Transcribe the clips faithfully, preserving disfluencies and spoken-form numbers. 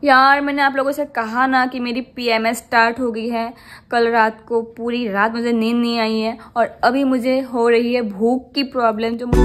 यार मैंने आप लोगों से कहा ना कि मेरी पीएमएस स्टार्ट हो गई है। कल रात को पूरी रात मुझे नींद नहीं आई है और अभी मुझे हो रही है भूख की प्रॉब्लम। जो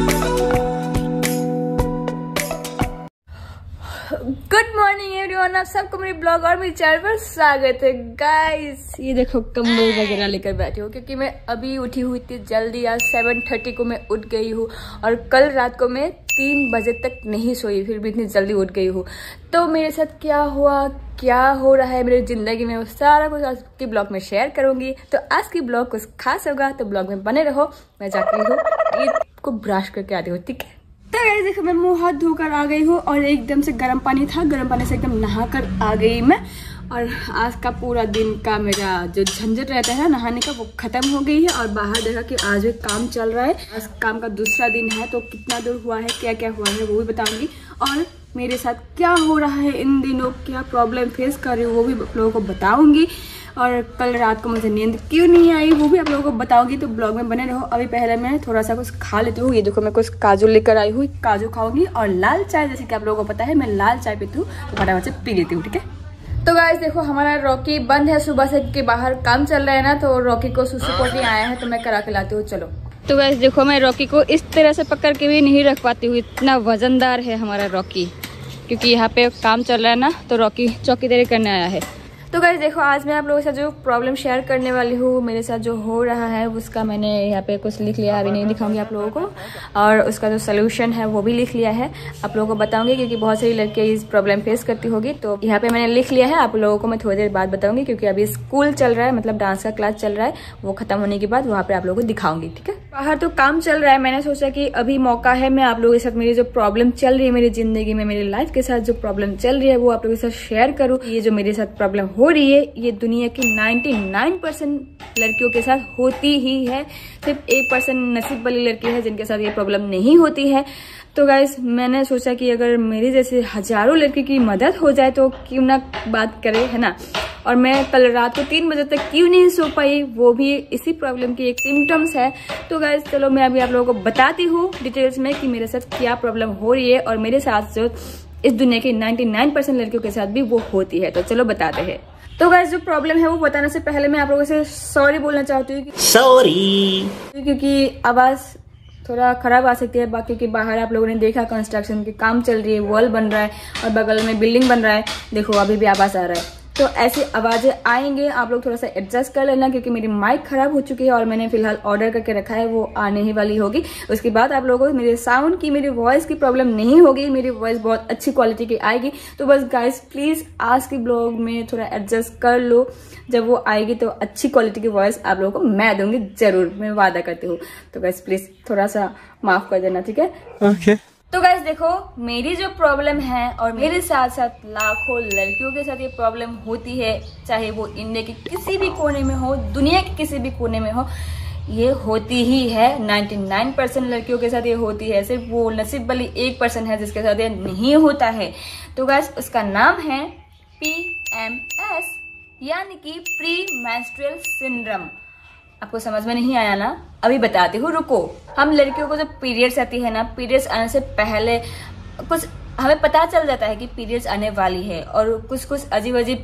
गुड मॉर्निंग एवरीवन, आप सबको मेरे ब्लॉग और मेरे चैनल पर स्वागत है। गाइस ये देखो कंबल वगैरह लेकर बैठी हूँ क्योंकि मैं अभी उठी हुई इतनी जल्दी। आज सेवन थर्टी को मैं उठ गई हूँ और कल रात को मैं तीन बजे तक नहीं सोई, फिर भी इतनी जल्दी उठ गई हूँ। तो मेरे साथ क्या हुआ, क्या हो रहा है मेरी जिंदगी में, वो सारा कुछ आज की ब्लॉग में शेयर करूंगी। तो आज की ब्लॉग कुछ खास होगा, तो ब्लॉग में बने रहो। मैं जाती हूँ ईद को ब्रश करके आती हूँ, ठीक है। तो गाइस देखो मैं मुंह हाथ धोकर आ गई हूँ और एकदम से गर्म पानी था, गर्म पानी से एकदम नहा कर आ गई मैं। और आज का पूरा दिन का मेरा जो झंझट रहता है नहाने का वो खत्म हो गई है। और बाहर देखा कि आज भी काम चल रहा है, आज काम का दूसरा दिन है। तो कितना दूर हुआ है, क्या क्या हुआ है वो भी बताऊंगी और मेरे साथ क्या हो रहा है इन दिनों, क्या प्रॉब्लम फेस कर रही हूँ वो भी आप लोगों को बताऊंगी। और कल रात को मुझे नींद क्यों नहीं आई वो भी आप लोगों को बताऊंगी। तो ब्लॉग में बने रहो। अभी पहले मैं थोड़ा सा कुछ खा लेती हूँ। ये देखो मैं कुछ काजू लेकर आई हूँ, काजू खाऊंगी और लाल चाय, जैसे कि आप लोगों को पता है मैं लाल चाय पीती हूँ, तो फटाफट से पी लेती हूँ, ठीक है। तो गाइस देखो हमारा रॉकी बंद है सुबह से क्योंकि बाहर काम चल रहा है ना, तो रॉकी को सुसु पोटी आया है तो मैं करा के लाती हूँ। चलो तो गाइस देखो मैं रॉकी को इस तरह से पकड़ के भी नहीं रख पाती हूँ, इतना वजनदार है हमारा रॉकी। क्योंकि यहाँ पे काम चल रहा है ना, तो रॉकी चौकीदारी करने आया है। तो गाइस देखो आज मैं आप लोगों के साथ जो प्रॉब्लम शेयर करने वाली हूँ, मेरे साथ जो हो रहा है उसका मैंने यहाँ पे कुछ लिख लिया है, अभी नहीं दिखाऊंगी आप लोगों को। और उसका जो सोल्यूशन है वो भी लिख लिया है, आप लोगों को बताऊंगी क्योंकि बहुत सारी लड़कियाँ इस प्रॉब्लम फेस करती होगी। तो यहाँ पे मैंने लिख लिया है, आप लोगों को मैं थोड़ी देर बाद बताऊंगी क्योंकि अभी स्कूल चल रहा है, मतलब डांस का क्लास चल रहा है, वो खत्म होने के बाद वहाँ पे आप लोगों को दिखाऊंगी, ठीक है। बाहर तो काम चल रहा है, मैंने सोचा कि अभी मौका है मैं आप लोगों के साथ मेरी जो प्रॉब्लम चल रही है मेरी जिंदगी में, मेरी लाइफ के साथ जो प्रॉब्लम चल रही है वो आप लोगों के साथ शेयर करूँ। ये जो मेरे साथ प्रॉब्लम हो रही है ये दुनिया की निन्यानवे परसेंट लड़कियों के साथ होती ही है, सिर्फ एक परसेंट नसीब वाली लड़की है जिनके साथ ये प्रॉब्लम नहीं होती है। तो गाइस मैंने सोचा कि अगर मेरी जैसे हजारों लड़की की मदद हो जाए तो क्यों ना बात करें, है ना। और मैं कल रात को तीन बजे तक क्यों नहीं सो पाई, वो भी इसी प्रॉब्लम की एक सिम्टम्स है। तो गाइस चलो मैं अभी आप लोगों को बताती हूँ डिटेल्स में कि मेरे साथ क्या प्रॉब्लम हो रही है और मेरे साथ जो इस दुनिया की निन्यानवे परसेंट लड़कियों के साथ भी वो होती है। तो चलो बताते हैं। तो गाइस जो प्रॉब्लम है वो बताने से पहले मैं आप लोगों से सॉरी बोलना चाहती हूँ, सॉरी, क्योंकि आवाज थोड़ा खराब आ सकती है। बाकी के बाहर आप लोगों ने देखा कंस्ट्रक्शन के काम चल रही है, वॉल बन रहा है और बगल में बिल्डिंग बन रहा है, देखो अभी भी आवाज आ रहा है। तो ऐसी आवाजें आएंगे, आप लोग थोड़ा सा एडजस्ट कर लेना क्योंकि मेरी माइक खराब हो चुकी है और मैंने फिलहाल ऑर्डर करके रखा है, वो आने ही वाली होगी। उसके बाद आप लोगों को मेरे साउंड की, मेरी वॉइस की प्रॉब्लम नहीं होगी, मेरी वॉइस बहुत अच्छी क्वालिटी की आएगी। तो बस गाइस प्लीज आज की ब्लॉग में थोड़ा एडजस्ट कर लो, जब वो आएगी तो अच्छी क्वालिटी की वॉइस आप लोगों को मैं दूंगी जरूर, मैं वादा करती हूँ। तो गाइस प्लीज थोड़ा सा माफ कर देना, ठीक है। ओके तो गाइस देखो मेरी जो प्रॉब्लम है और मेरे साथ साथ लाखों लड़कियों के साथ ये प्रॉब्लम होती है, चाहे वो इंडिया के किसी भी कोने में हो, दुनिया के किसी भी कोने में हो, ये होती ही है। निन्यानवे परसेंट लड़कियों के साथ ये होती है, सिर्फ वो नसीब वाली एक परसेंट है जिसके साथ ये नहीं होता है। तो गाइस उसका नाम है पी एम एस यानी कि प्री मेंस्ट्रुअल सिंड्रोम। आपको समझ में नहीं आया ना, अभी बताती हूँ, रुको। हम लड़कियों को जब पीरियड्स आती है ना, पीरियड्स आने से पहले कुछ हमें पता चल जाता है कि पीरियड्स आने वाली है और कुछ कुछ अजीब अजीब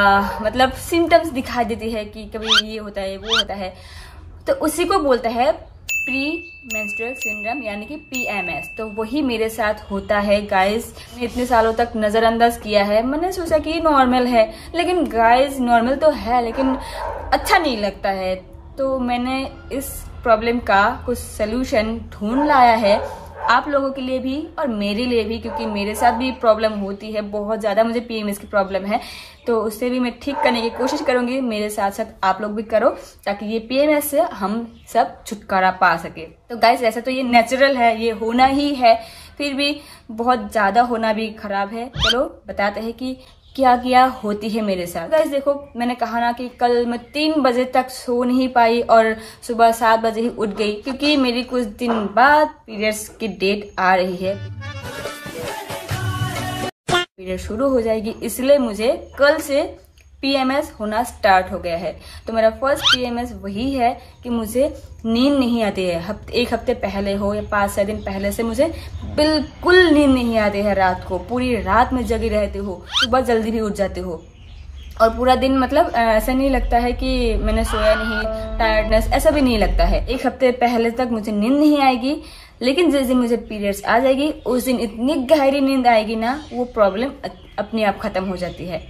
मतलब सिम्टम्स दिखाई देती है कि कभी ये होता है वो होता है, तो उसी को बोलता है प्री मेंस्ट्रुअल सिंड्रोम यानी कि पी एम एस। तो वही मेरे साथ होता है गाइस। इतने सालों तक नजरअंदाज किया है, मैंने सोचा कि नॉर्मल है, लेकिन गाइस नॉर्मल तो है लेकिन अच्छा नहीं लगता है। तो मैंने इस प्रॉब्लम का कुछ सलूशन ढूंढ लाया है आप लोगों के लिए भी और मेरे लिए भी, क्योंकि मेरे साथ भी प्रॉब्लम होती है बहुत ज़्यादा, मुझे पीएमएस की प्रॉब्लम है। तो उससे भी मैं ठीक करने की कोशिश करूंगी, मेरे साथ साथ आप लोग भी करो ताकि ये पीएमएस से हम सब छुटकारा पा सके। तो गाइस वैसे तो ये नेचुरल है, ये होना ही है, फिर भी बहुत ज़्यादा होना भी खराब है। चलो बताते हैं कि क्या क्या होती है मेरे साथ। गाइस देखो मैंने कहा ना कि कल मैं तीन बजे तक सो नहीं पाई और सुबह सात बजे ही उठ गई क्योंकि मेरी कुछ दिन बाद पीरियड्स की डेट आ रही है, पीरियड शुरू हो जाएगी, इसलिए मुझे कल से पीएमएस होना स्टार्ट हो गया है। तो मेरा फर्स्ट पीएमएस वही है कि मुझे नींद नहीं आती है। हफ्ते एक हफ्ते पहले हो या पाँच छह दिन पहले से मुझे बिल्कुल नींद नहीं आती है। रात को पूरी रात में जगी रहती हो, सुबह जल्दी भी उठ जाते हो और पूरा दिन मतलब ऐसा नहीं लगता है कि मैंने सोया नहीं, टायर्डनेस ऐसा भी नहीं लगता है। एक हफ्ते पहले तक मुझे नींद नहीं आएगी, लेकिन जिस दिन मुझे पीरियड्स आ जाएगी उस दिन इतनी गहरी नींद आएगी ना, वो प्रॉब्लम अपने आप खत्म हो जाती है।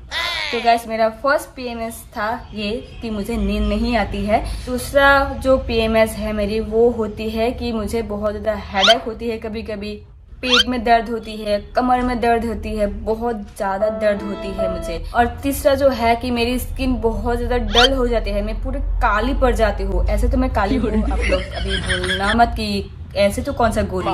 तो गाइस मेरा फर्स्ट पीएमएस था ये कि मुझे नींद नहीं आती है। दूसरा जो पीएमएस है मेरी वो होती है कि मुझे बहुत ज़्यादा हेडेक होती है, कभी कभी पेट में दर्द होती है, कमर में दर्द होती है, बहुत ज़्यादा दर्द होती है मुझे। और तीसरा जो है कि मेरी स्किन बहुत ज़्यादा डल हो जाती है, मैं पूरी काली पड़ जाती हूँ। ऐसे तो मैं काली हूँ, आप लोग अभी बोलना मत कि ऐसे तो कौन सा गोरी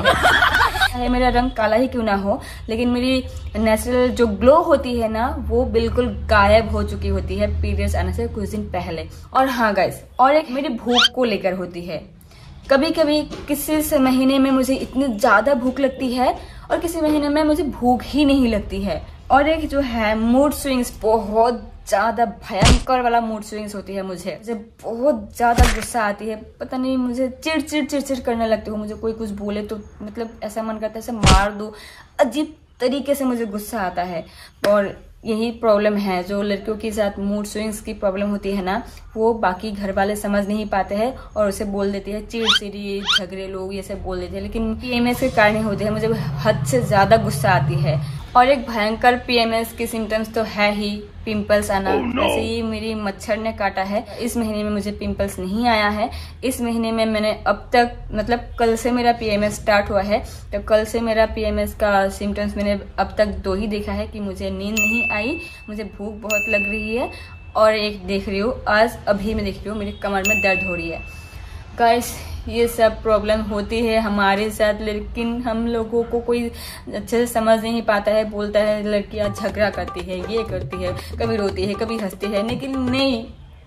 है, मेरा रंग काला ही क्यों ना हो, लेकिन मेरी नेचुरल जो ग्लो होती है ना वो बिल्कुल गायब हो चुकी होती है पीरियड्स आने से कुछ दिन पहले। और हाँ गाइस, और एक मेरी भूख को लेकर होती है। कभी कभी किसी महीने में मुझे इतनी ज्यादा भूख लगती है और किसी महीने में मुझे भूख ही नहीं लगती है। और एक जो है मूड स्विंग्स, बहुत ज्यादा भयंकर वाला मूड स्विंग्स होती है मुझे मुझे बहुत ज्यादा गुस्सा आती है। पता नहीं, मुझे चिड़ चिड़ चिड़ चिड़ करने लगती हूँ। मुझे कोई कुछ बोले तो मतलब ऐसा मन करता है ऐसे मार दो, अजीब तरीके से मुझे गुस्सा आता है। और यही प्रॉब्लम है जो लड़कियों के साथ मूड स्विंग्स की प्रॉब्लम होती है ना, वो बाकी घर वाले समझ नहीं पाते हैं और उसे बोल देते हैं चिड़चिड़ी, झगड़े लोग ये सब बोल देते हैं, लेकिन पीएमएस के कारण ही होते हैं। मुझे हद से ज्यादा गुस्सा आती है। और एक भयंकर पीएमएस की सिम्टम्स तो है ही पिंपल्स आना। oh, no. वैसे ही मेरी मच्छर ने काटा है। इस महीने में मुझे पिंपल्स नहीं आया है। इस महीने में मैंने अब तक मतलब कल से मेरा पीएमएस स्टार्ट हुआ है, तो कल से मेरा पीएमएस का सिम्टम्स मैंने अब तक दो ही देखा है कि मुझे नींद नहीं आई, मुझे भूख बहुत लग रही है, और एक देख रही हूँ आज अभी मैं देख रही हूँ मेरी कमर में दर्द हो रही है। गाइस ये सब प्रॉब्लम होती है हमारे साथ, लेकिन हम लोगों को कोई अच्छे से समझ नहीं पाता है। बोलता है लड़कियां झगड़ा करती है, ये करती है, कभी रोती है, कभी हंसती है, लेकिन नहीं,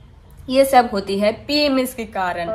ये सब होती है पीएमएस के कारण।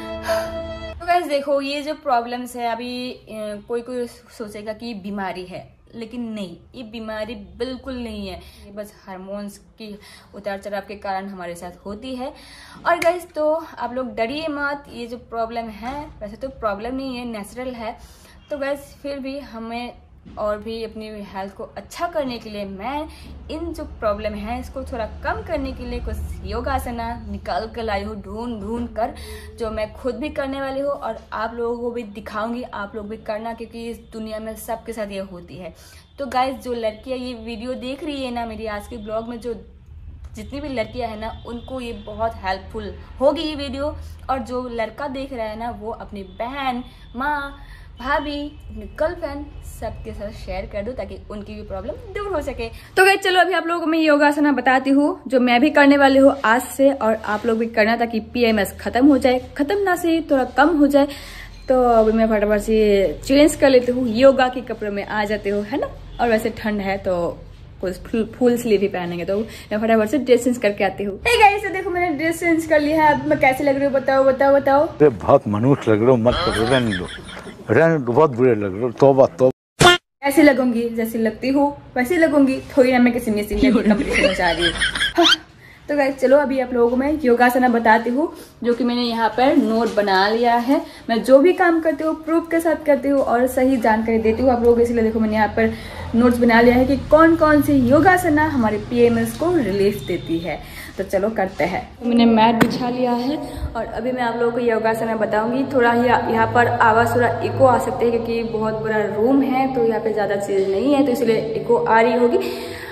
तो गाइस देखो, ये जो प्रॉब्लम्स है अभी कोई कोई सोचेगा कि बीमारी है, लेकिन नहीं, ये बीमारी बिल्कुल नहीं है। ये बस हार्मोन्स की उतार चढ़ाव के कारण हमारे साथ होती है। और गाइस तो आप लोग डरिए मत, ये जो प्रॉब्लम है वैसे तो प्रॉब्लम नहीं है, नेचुरल है। तो गाइस फिर भी हमें और भी अपनी हेल्थ को अच्छा करने के लिए मैं इन जो प्रॉब्लम है इसको थोड़ा कम करने के लिए कुछ योगासना निकाल कर लाई हूँ ढूंढ ढूंढ कर, जो मैं खुद भी करने वाली हूँ और आप लोगों को भी दिखाऊंगी। आप लोग भी करना, क्योंकि इस दुनिया में सबके साथ ये होती है। तो गाइस जो लड़कियाँ ये वीडियो देख रही है ना, मेरी आज के ब्लॉग में जो जितनी भी लड़कियां हैं ना, उनको ये बहुत हेल्पफुल होगी ये वीडियो। और जो लड़का देख रहा है ना, वो अपनी बहन, माँ, भाभी, गर्लफ्रेंड सबके साथ शेयर कर दो ताकि उनकी भी प्रॉब्लम दूर हो सके। तो गाइस चलो अभी आप लोगों को मैं योगासना बताती हूँ जो मैं भी करने वाली हूँ आज से, और आप लोग भी करना ताकि पीएमएस खत्म हो जाए, खत्म ना से थोड़ा कम हो जाए। तो अभी मैं फटाफट से चेंज कर लेती हूँ, योगा के कपड़े में आ जाते हो, है ना। और वैसे ठंड है तो कुछ फुल स्लीव ही पहनेंगे, तो मैं फटाफट से ड्रेस चेंज करके आती हूँ। hey गाइस देखो मैंने ड्रेस चेंज कर लिया है। अब मैं कैसे लग रही हूँ बताओ बताओ बताओ। बहुत मनुष्य लग रहे हो, मत करो, रहने दो, रहने दो, बहुत बुरे लग रहे हो। तौबा तौबा। ऐसे लगूंगी जैसे लगती हूँ वैसे लगूंगी, थोड़ी ना मैं किसी में कंपटीशन में जा रही हूँ। तो गाइस चलो अभी आप लोगों को मैं योगासना बताती हूँ, जो कि मैंने यहाँ पर नोट बना लिया है। मैं जो भी काम करती हूँ प्रूफ के साथ करती हूँ और सही जानकारी देती हूँ आप लोगों को, इसलिए देखो मैंने यहाँ पर नोट्स बना लिया है कि कौन कौन सी योगासना हमारे पीएमएस को रिलीफ देती है। तो चलो करते हैं। मैंने मैट बिछा लिया है और अभी मैं आप लोगों को योगासना बताऊंगी। थोड़ा ही यहाँ पर आवाज़ थोड़ा इको आ सकती है क्योंकि बहुत बड़ा रूम है, तो यहाँ पे ज़्यादा चीज़ नहीं है, तो इसलिए इको आ रही होगी,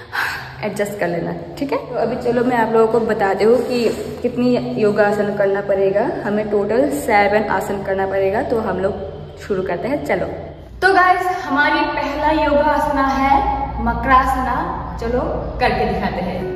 एडजस्ट कर लेना, ठीक है। तो अभी चलो मैं आप लोगों को बताती हूँ कि कितनी योगासन करना पड़ेगा। हमें टोटल सेवन आसन करना पड़ेगा, तो हम लोग शुरू करते हैं, चलो। तो गाइस हमारी पहला योगासना है मकरासना, चलो करके दिखाते हैं।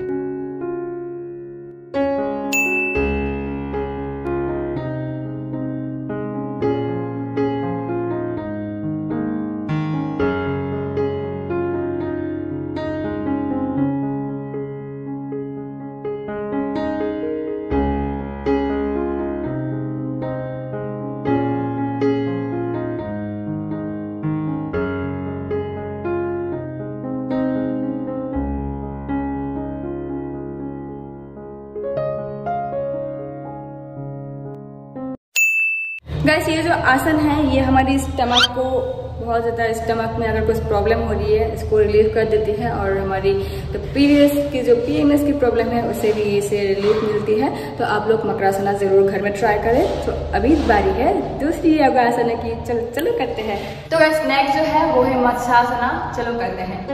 गाइस ये जो आसन है ये हमारी स्टमक को बहुत ज़्यादा, स्टमक में अगर कुछ प्रॉब्लम हो रही है इसको रिलीव कर देती है, और हमारी तो पीरियड्स की जो पीएमएस की प्रॉब्लम है उससे भी इससे रिलीफ मिलती है। तो आप लोग मकरासना ज़रूर घर में ट्राई करें। तो अभी बारी है दूसरी योगासना की, चलो चलो करते हैं। तो गाइस नेक्स्ट जो है वो है मत्स्यासना, चलो करते हैं।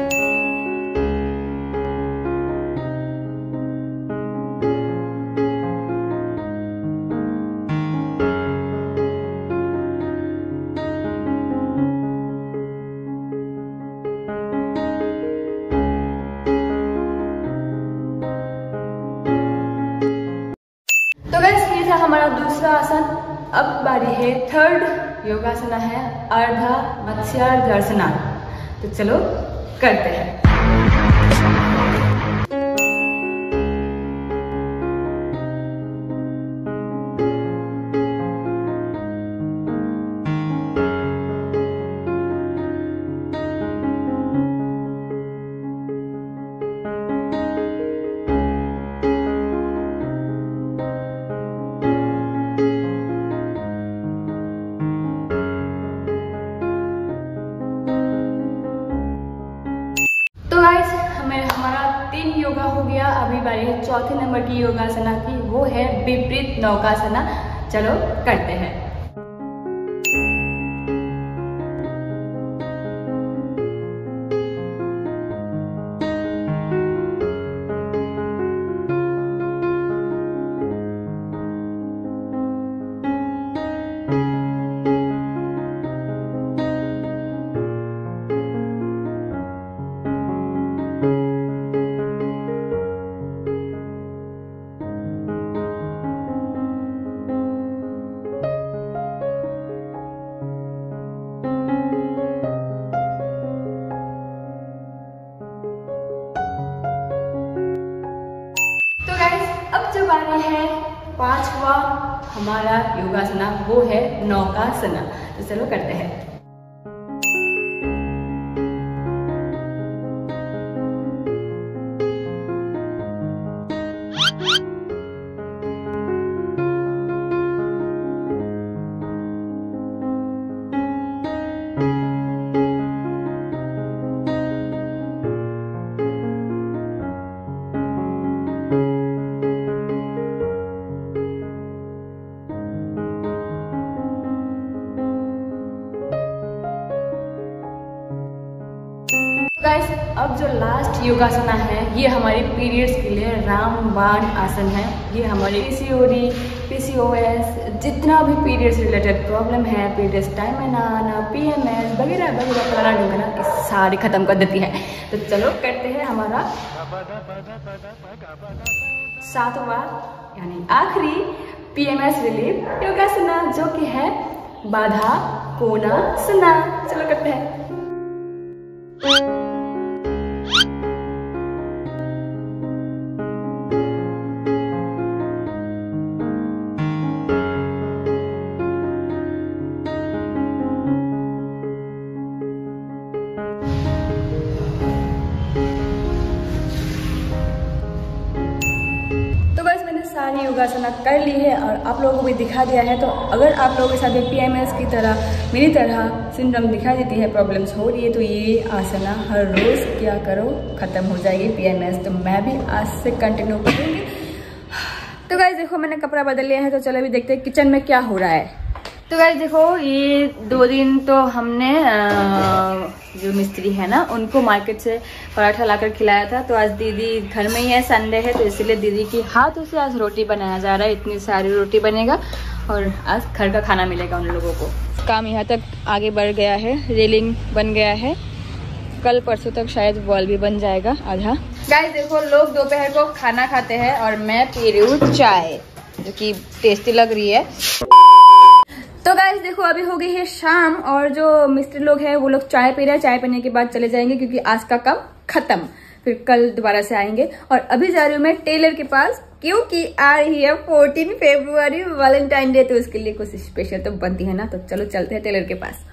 तो गाइस ये था हमारा दूसरा आसन। अब बारी है थर्ड योगासना है अर्धा मत्स्यार्घासना। तो चलो करते हैं। तो गाइस हमें हमारा तीन योगा हो गया। अभी बारी है चौथे नंबर की योगासना की, वो है विपरीत नौकासना। चलो करते हैं। अब जो बारी है पांचवा हमारा योगासना, वो है नौकासना। तो चलो करते हैं। गाइस अब जो लास्ट योगासना है ये हमारी पीरियड्स के लिए रामबाण आसन है। ये हमारी पीसीओडी, पीसीओएस, जितना भी पीरियड्स रिलेटेड प्रॉब्लम है, पीरियड्स टाइम में ना आना, पीएमएस वगैरह वगैरह फलाना ढूंढना, इस सारी खत्म कर देती है। तो चलो करते हैं हमारा सातवां यानी आखिरी पीएमएस रिलीफ योगासना, जो कि है बाधा कोणासना। चलो करते हैं। सारी योगासना कर ली है और आप लोगों को भी दिखा दिया है। तो अगर आप लोगों के साथ भी पीएमएस की तरह मेरी तरह सिंड्रोम दिखाई देती है, प्रॉब्लम्स हो रही है, तो ये आसना हर रोज़ क्या करो, ख़त्म हो जाएगी पीएमएस। तो मैं भी आज से कंटिन्यू करूँगी। तो गाइस देखो मैंने कपड़ा बदल लिया है, तो चलो अभी देखते हैं किचन में क्या हो रहा है। तो गाइस देखो ये दो दिन तो हमने आ, जो मिस्त्री है ना उनको मार्केट से पराठा लाकर खिलाया था। तो आज दीदी घर में ही है, संडे है, तो इसलिए दीदी की हाथों से आज रोटी बनाया जा रहा है। इतनी सारी रोटी बनेगा और आज घर का खाना मिलेगा उन लोगों को। काम यहाँ तक आगे बढ़ गया है, रेलिंग बन गया है, कल परसों तक शायद वॉल भी बन जाएगा आधा। गाइस देखो लोग दोपहर को खाना खाते हैं और मैं पी रही हूँ चाय, जो कि टेस्टी लग रही है। तो गाइस देखो अभी हो गई है शाम और जो मिस्त्री लोग हैं वो लोग चाय पी रहे हैं। चाय पीने के बाद चले जाएंगे क्योंकि आज का काम खत्म, फिर कल दोबारा से आएंगे। और अभी जा रही हूँ मैं टेलर के पास क्योंकि आ रही है फोर्टीन फरवरी वैलेंटाइन डे, तो उसके लिए कुछ स्पेशल तो बनती है ना। तो चलो चलते हैं टेलर के पास।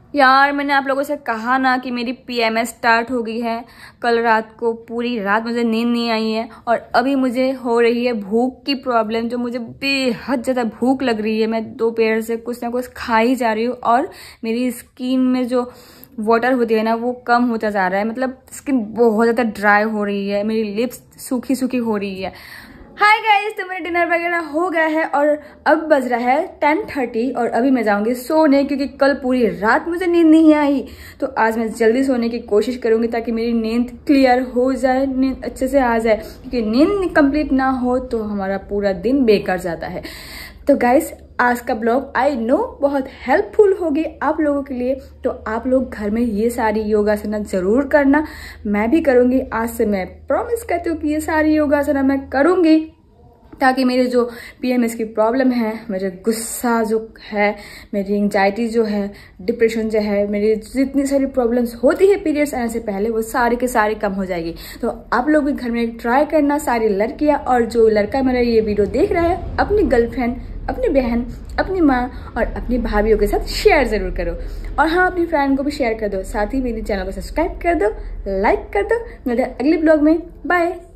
यार मैंने आप लोगों से कहा ना कि मेरी पीएमएस स्टार्ट हो गई है। कल रात को पूरी रात मुझे नींद नहीं आई है और अभी मुझे हो रही है भूख की प्रॉब्लम, जो मुझे बेहद ज़्यादा भूख लग रही है। मैं दोपहर से कुछ ना कुछ खा ही जा रही हूँ और मेरी स्किन में जो वाटर होती है ना वो कम होता जा रहा है, मतलब स्किन बहुत ज़्यादा ड्राई हो रही है, मेरी लिप्स सूखी सूखी हो रही है। हाय गाइस, तो मेरा डिनर वगैरह हो गया है और अब बज रहा है टेन थर्टी और अभी मैं जाऊंगी सोने, क्योंकि कल पूरी रात मुझे नींद नहीं आई। तो आज मैं जल्दी सोने की कोशिश करूंगी ताकि मेरी नींद क्लियर हो जाए, नींद अच्छे से आ जाए, क्योंकि नींद कंप्लीट ना हो तो हमारा पूरा दिन बेकार जाता है। तो गाइस आज का ब्लॉग आई नो बहुत हेल्पफुल होगी आप लोगों के लिए, तो आप लोग घर में ये सारी योगासना जरूर करना, मैं भी करूँगी। आज से मैं प्रॉमिस करती हूँ कि ये सारी योगासना मैं करूँगी ताकि मेरे जो पीएमएस की प्रॉब्लम है, मेरे गुस्सा जो है, मेरी एंजाइटी जो है, डिप्रेशन जो है, मेरी जितनी सारी प्रॉब्लम्स होती है पीरियड्स आने से पहले, वो सारी के सारी कम हो जाएगी। तो आप लोग भी घर में ट्राई करना, सारी लड़कियां, और जो लड़का मेरा ये वीडियो देख रहा है अपनी गर्लफ्रेंड, अपनी बहन, अपनी माँ और अपनी भाभीियों के साथ शेयर जरूर करो। और हाँ, अपनी फ्रेंड को भी शेयर कर दो, साथ ही मेरे चैनल को सब्सक्राइब कर दो, लाइक कर दो। मिलते हैं अगले ब्लॉग में, बाय।